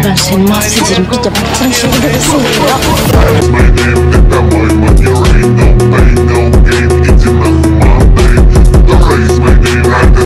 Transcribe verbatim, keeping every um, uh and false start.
Ben seni mahvederim. Bir de bak sen şöyle bir resim geliyor.